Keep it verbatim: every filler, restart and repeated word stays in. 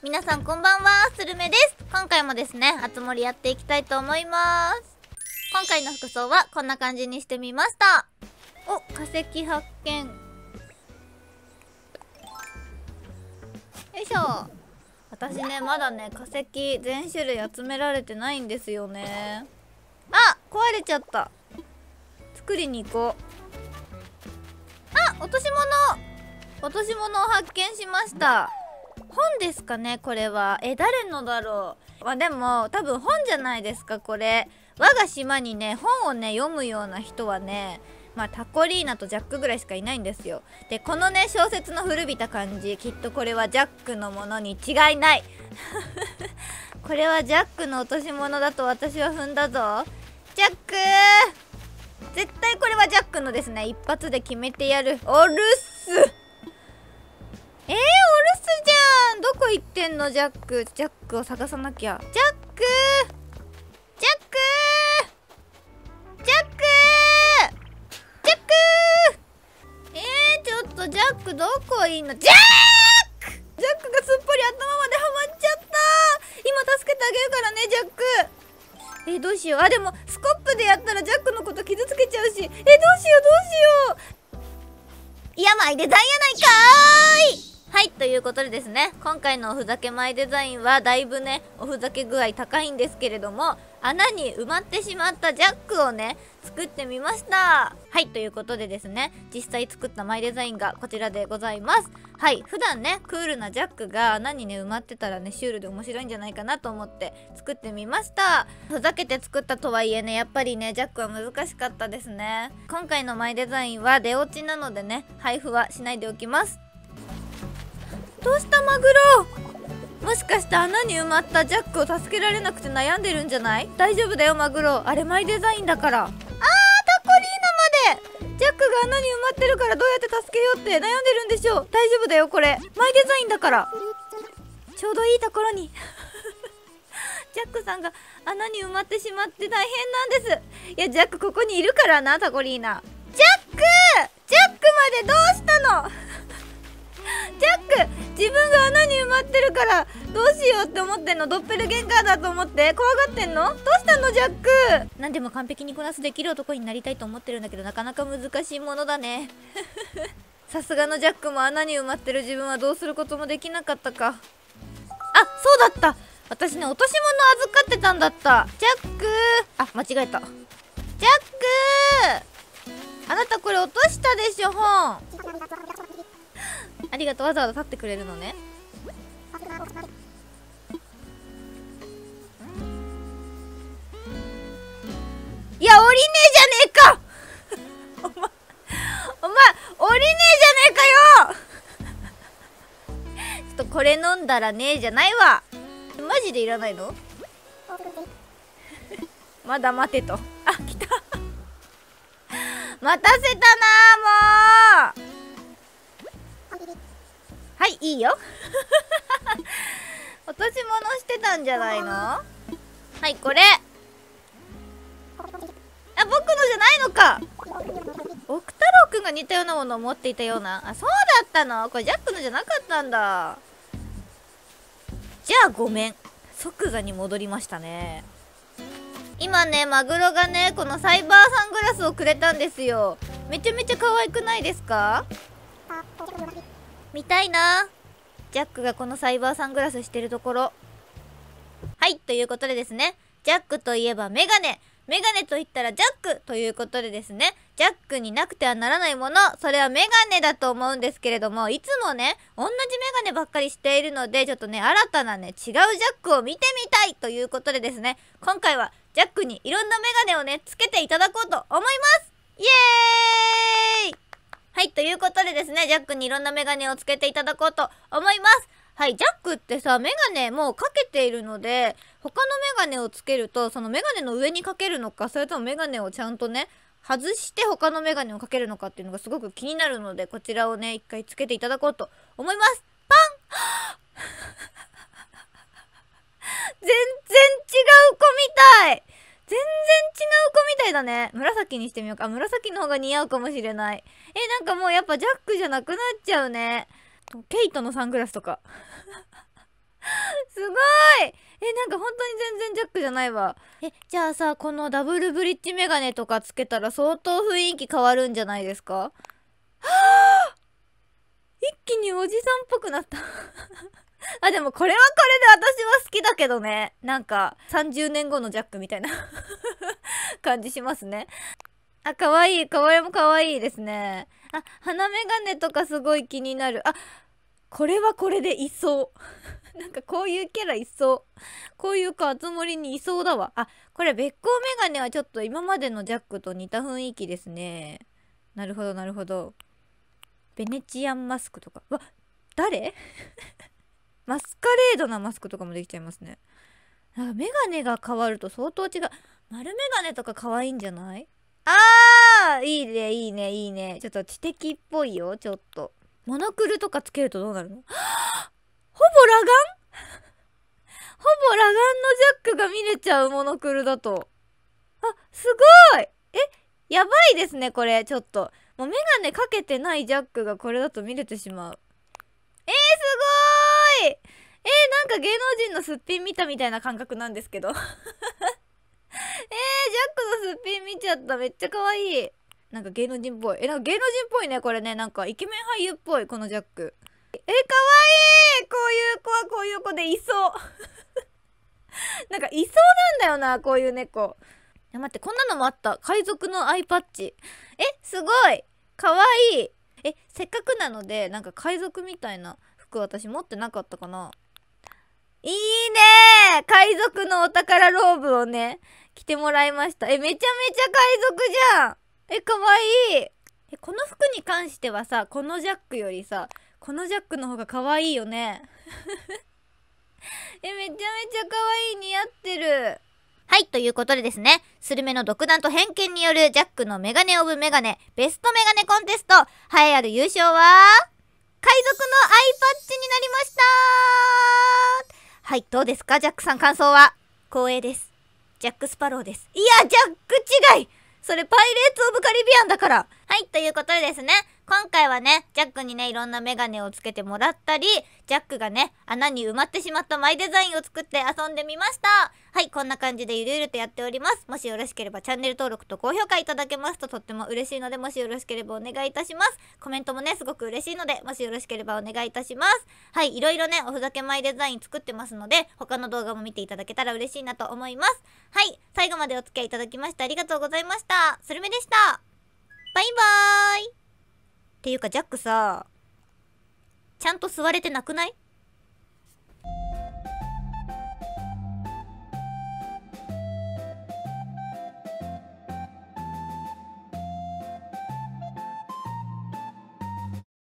皆さんこんばんは、スルメです。今回もですね、あつ森やっていきたいと思います。今回の服装はこんな感じにしてみました。お、化石発見。よいしょ。私ね、まだね、化石全種類集められてないんですよね。あ、壊れちゃった。作りに行こう。あ、落とし物落とし物を発見しました。本ですかね、これは。え、誰のだろう。まあでも多分本じゃないですか、これ。我が島にね、本をね読むような人はね、まあタコリーナとジャックぐらいしかいないんですよ。で、このね小説の古びた感じ、きっとこれはジャックのものに違いないこれはジャックの落とし物だと私は踏んだぞ。ジャックー、絶対これはジャックのですね。一発で決めてやる。おるっす。えー、お留守じゃん。どこ行ってんのジャック。ジャックを探さなきゃ。ジャックジャックジャックジャックえー、ちょっとジャックどこいんの。ジャックジャックがすっぽり頭まではまっちゃった。今助けてあげるからね、ジャック。えー、どうしよう。あ、でもスコップでやったらジャックのこと傷つけちゃうし。えー、どうしようどうしよう。やばいデザインやないかーい。はい、ということでですね、今回のおふざけ前デザインはだいぶね、おふざけ具合高いんですけれども、穴に埋まってしまったジャックをね、作ってみました。はい、ということでですね、実際作ったマイデザインがこちらでございます。はい、普段ね、クールなジャックが穴にね、埋まってたらね、シュールで面白いんじゃないかなと思って作ってみました。ふざけて作ったとはいえね、やっぱりね、ジャックは難しかったですね。今回のマイデザインは出落ちなのでね、配布はしないでおきます。どうしたマグロ。もしかして穴に埋まったジャックを助けられなくて悩んでるんじゃない？大丈夫だよマグロ、あれマイデザインだから。あー、タコリーナまで。ジャックが穴に埋まってるからどうやって助けようって悩んでるんでしょう。大丈夫だよ、これマイデザインだから。ちょうどいいところにジャックさんが穴に埋まってしまって大変なんです。いや、ジャックここにいるからな、タコリーナ。ジャックジャックまでどうしたのジャック、自分が穴に埋まってるからどうしようって思ってんの。ドッペルゲンガーだと思って怖がってんの。どうしたのジャック。何でも完璧にこなすできる男になりたいと思ってるんだけど、なかなか難しいものだねさすがのジャックも穴に埋まってる自分はどうすることもできなかったか。あ、そうだった、私ね落とし物預かってたんだった。ジャック、あ、間違えた。ジャック、あなたこれ落としたでしょ、本。ありがとう、わざわざ立ってくれるのね。いや、降りねえじゃねえかお前、お前降りねえじゃねえかよちょっとこれ飲んだらねえじゃないわ。マジでいらないのまだ待てと。あ、来た待たせたなー、もう。はい、いいよ落とし物してたんじゃないの。はい、これ。あ、僕のじゃないのか。奥太郎くんが似たようなものを持っていたような。あ、そうだったの。これジャックのじゃなかったんだ。じゃあごめん、即座に戻りましたね。今ね、マグロがね、このサイバーサングラスをくれたんですよ。めちゃめちゃ可愛くないですか？見たいな。ジャックがこのサイバーサングラスしてるところ。はい、ということでですね、ジャックといえばメガネ、メガネと言ったらジャックということでですね、ジャックになくてはならないもの、それはメガネだと思うんですけれども、いつもね同じメガネばっかりしているので、ちょっとね新たなね違うジャックを見てみたいということでですね、今回はジャックにいろんなメガネをねつけていただこうと思います。イエーイ。はい、ということでですね、ジャックにいろんなメガネをつけていただこうと思います。はい、ジャックってさ、メガネもうかけているので、他のメガネをつけると、そのメガネの上にかけるのか、それともメガネをちゃんとね、外して他のメガネをかけるのかっていうのがすごく気になるので、こちらをね、一回つけていただこうと思います。パン全然違う子みたい。全然違う子みたいだね。紫にしてみようか。紫の方が似合うかもしれない。え、なんかもうやっぱジャックじゃなくなっちゃうね。ケイトのサングラスとかすごい。え、なんか本当に全然ジャックじゃないわ。え、じゃあさ、このダブルブリッジメガネとかつけたら相当雰囲気変わるんじゃないですか？一気におじさんっぽくなった。あ、でもこれはこれで私は好きだけどね。なんかさんじゅうねんごのジャックみたいな感じしますね。あ、かわいい。これもかわいいですね。あ、鼻メガネとかすごい気になる。あ、これはこれでいそう。なんかこういうキャラいそう。こういう子あつ森にいそうだわ。あ、これべっこうメガネはちょっと今までのジャックと似た雰囲気ですね。なるほどなるほど。ベネチアンマスクとか。わ、誰マスカレードなマスクとかもできちゃいますね。なんかメガネが変わると相当違う。丸メガネとか可愛いんじゃない？あー、いいねいいねいいね。ちょっと知的っぽいよ、ちょっと。モノクルとかつけるとどうなるの？ほぼ裸眼？ほぼ裸眼のジャックが見れちゃう、モノクルだと。あ、すごい。え、やばいですね、これ。ちょっと。もうメガネかけてないジャックがこれだと見れてしまう。えー、すごーい。えー、なんか芸能人のすっぴん見たみたいな感覚なんですけど。えー、ジャックのすっぴん見ちゃった。めっちゃ可愛い。なんか芸能人っぽい。え、なんか芸能人っぽいね、これね。なんかイケメン俳優っぽい、このジャック。え、可愛い。こういう子はこういう子でいそう。なんかいそうなんだよな、こういう猫。いや、待って、こんなのもあった。海賊のアイパッチ。え、すごい。かわいい。え、せっかくなので、なんか海賊みたいな服私持ってなかったかな。いいねー。海賊のお宝ローブをね、着てもらいました。え、めちゃめちゃ海賊じゃん。え、かわいい。え、この服に関してはさ、このジャックよりさ、このジャックの方がかわいいよね。え、めちゃめちゃ可愛い、似合ってる。はい、ということでですね、スルメの独断と偏見によるジャックのメガネオブメガネベストメガネコンテスト、栄えある優勝は海賊のアイパッチになりました。はい、どうですか、ジャックさん、感想は？光栄です。ジャックスパローです。いや、ジャック違い。それパイレーツオブカリビアンだから。はい、ということでですね、今回はね、ジャックにね、いろんなメガネをつけてもらったり、ジャックがね、穴に埋まってしまったマイデザインを作って遊んでみました。はい、こんな感じでゆるゆるとやっております。もしよろしければチャンネル登録と高評価いただけますととっても嬉しいので、もしよろしければお願いいたします。コメントもね、すごく嬉しいので、もしよろしければお願いいたします。はい、いろいろね、おふざけマイデザイン作ってますので、他の動画も見ていただけたら嬉しいなと思います。はい、最後までお付き合いいただきましてありがとうございました。スルメでした。バイバーイ。っていうかジャックさ、ちゃんと座れてなくない？